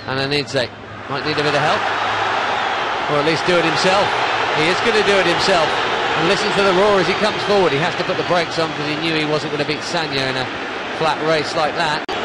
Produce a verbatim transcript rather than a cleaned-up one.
Ananidze might need a bit of help, or at least do it himself. He is going to do it himself. And listen to the roar as he comes forward. He has to put the brakes on because he knew he wasn't going to beat Sagna in a flat race like that.